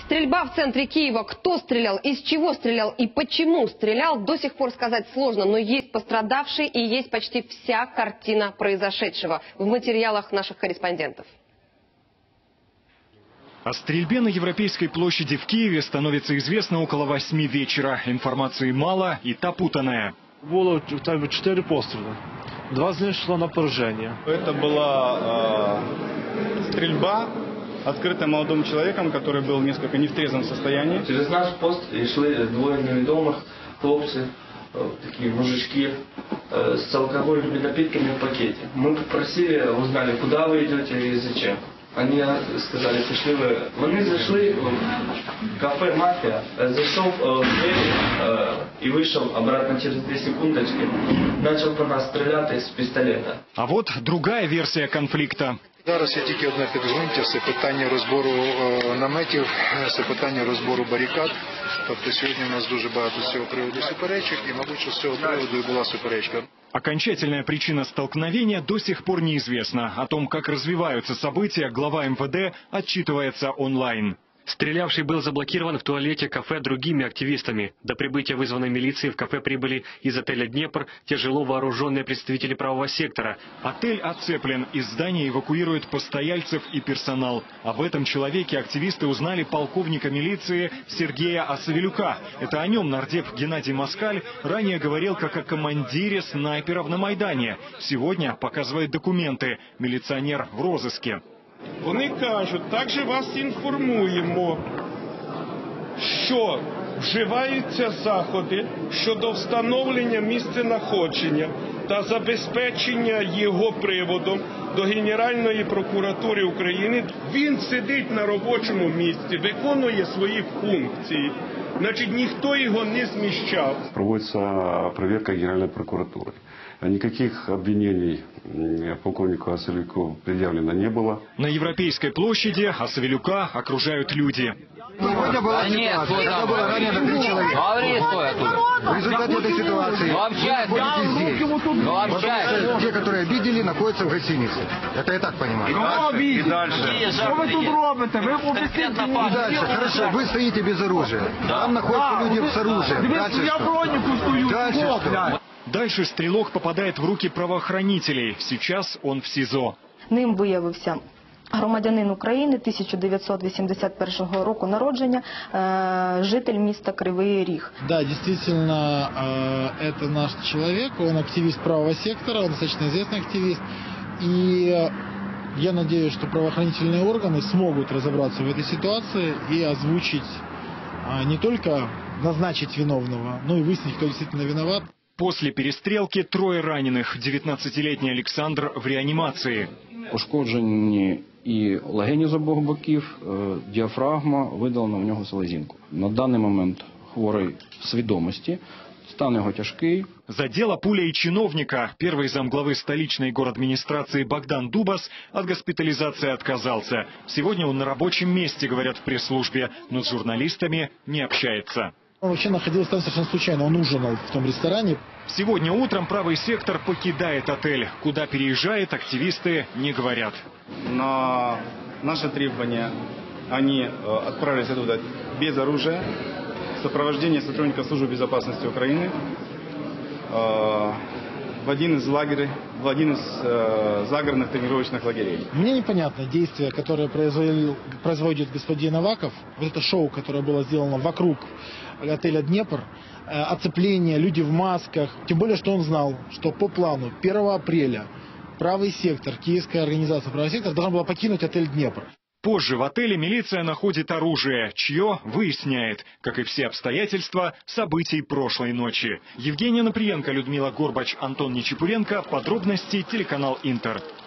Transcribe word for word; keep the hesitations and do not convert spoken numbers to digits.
Стрельба в центре Киева. Кто стрелял, из чего стрелял и почему стрелял, до сих пор сказать сложно. Но есть пострадавшие и есть почти вся картина произошедшего в материалах наших корреспондентов. О стрельбе на Европейской площади в Киеве становится известно около восьми вечера. Информации мало и та путанная. Было четыре пострела. Два из них шло на поражение. Это была э, стрельба, открытая молодым человеком, который был несколько не в трезвом состоянии. Через наш пост шли двое неведомых хлопцы, такие мужички, с алкогольными напитками в пакете. Мы попросили, узнали, куда вы идете и зачем. Они сказали, пішли ви. Вони зайшли в кафе «Мафия», зайшов в дверь и вышел обратно через две секундочки. Начал по нас стрелять из пистолета. А вот другая версия конфликта. Зараз є тільки одне підґрунтя, це питання розбору е, наметів, це питання розбору барикад. Тобто сьогодні у нас дуже багато з цього приводу суперечок, і, мабуть, що з цього приводу і була суперечка. Окончательная причина столкновения до сих пор неизвестна. О том, как развиваются события, глава эм вэ дэ отчитывается онлайн. Стрелявший был заблокирован в туалете кафе другими активистами. До прибытия вызванной милиции в кафе прибыли из отеля «Днепр» тяжело вооруженные представители правого сектора. Отель оцеплен, из здания эвакуируют постояльцев и персонал. Об этом человеке активисты узнали полковника милиции Сергея Асавелюка. Это о нем нардеп Геннадий Москаль ранее говорил как о командире снайперов на Майдане. Сегодня показывает документы. Милиционер в розыске. Вони кажуть, також вас інформуємо, що вживаються заходи щодо встановлення місцезнаходження та забезпечення його приводом до Генеральної прокуратури України. Він сидить на робочому місці, виконує свої функції. Значить, ніхто його не зміщав. Проводится проверка Генеральной прокуратуры. Никаких обвинений полковнику Асавелюку предъявлено не было. На Европейской площади Асавелюка окружают люди. Сегодня была ситуация, когда было ранено три человека. В результате этой ситуации вы находитесь здесь. Те, которые обидели, находятся в гостинице. Это я так понимаю. И дальше. Что вы тут робите? Вы объясните. И дальше, хорошо, вы стоите без оружия. Там находятся люди с оружием. Дальше что? Дальше что? Дальше стрелок попадает в руки правоохранителей. Сейчас он в СИЗО. Ним виявився громадянин України тисяча дев'ятсот вісімдесят першого року народження, житель міста Кривий Ріг. Да, действительно, это наш человек, он активист правого сектора, он достаточно известный активист. И я надеюсь, что правоохранительные органы смогут разобраться в этой ситуации и озвучить, не только назначить виновного, но и выяснить, кто действительно виноват. После перестрелки трое раненых. дев'ятнадцятилетний Александр в реанимации. Ушкоджені і легені з обох боків, діафрагма, видалена в нього селезінку. На даний момент хворий в свідомості, стан його тяжкий. Задела пулей чиновника. Первый замглавы столичной городадминистрации Богдан Дубас от госпитализации отказался. Сегодня он на рабочем месте, говорят в пресс-службе, но с журналистами не общается. Он вообще находился там совершенно случайно, он ужинал в том ресторане. Сегодня утром правый сектор покидает отель. Куда переезжает, активисты не говорят. На наше требование они отправились оттуда без оружия, в сопровождении сотрудников службы безопасности Украины в один из лагерей, в один из э, загородных тренировочных лагерей. Мне непонятно действия, которое производит господин Аваков. Вот это шоу, которое было сделано вокруг отеля «Днепр», э, оцепление, люди в масках. Тем более, что он знал, что по плану первого апреля правый сектор, киевская организация «Правый сектор» должна была покинуть отель «Днепр». Позже в отеле милиция находит оружие, чье выясняет, как и все обстоятельства событий прошлой ночи. Евгения Наприенко, Людмила Горбач, Антон Нечепуренко. Подробности телеканал Интер.